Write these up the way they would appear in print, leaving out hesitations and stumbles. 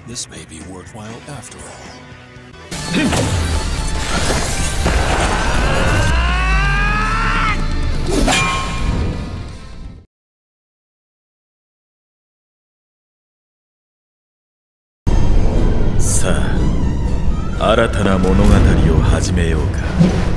This may be worthwhile after all. さあ、新たな物語を始めようか。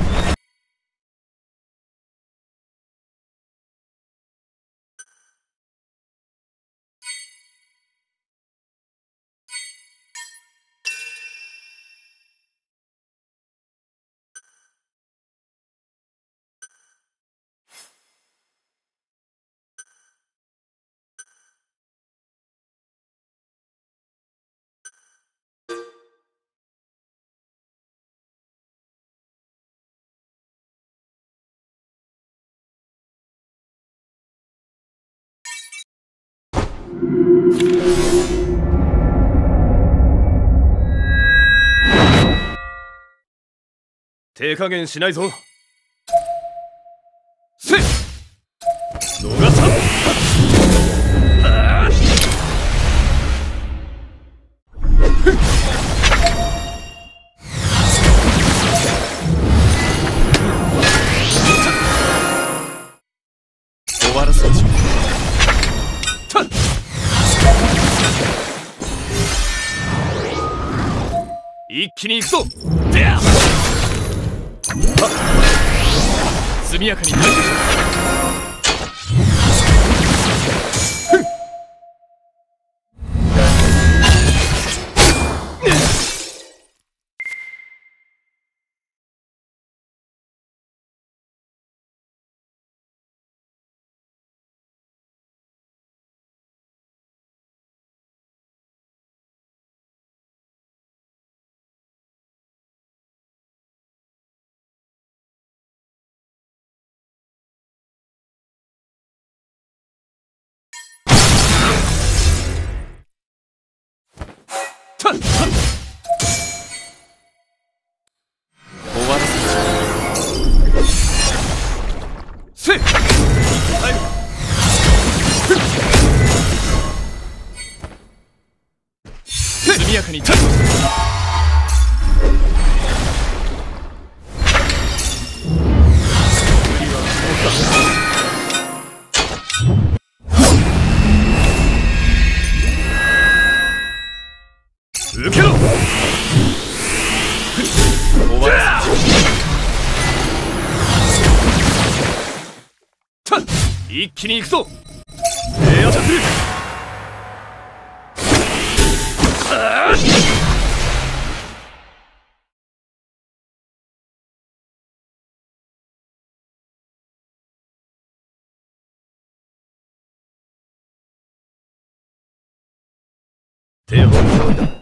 手加減しないぞ。せっ逃さん。終わらせちまう。一気に行くぞ。でや速やかに対処しろ。終わらせちまう。せっ速やかに対処しろ。受けろ。終わらせちゃう。一気に行くぞ。エアシャトル。手を打つんだ。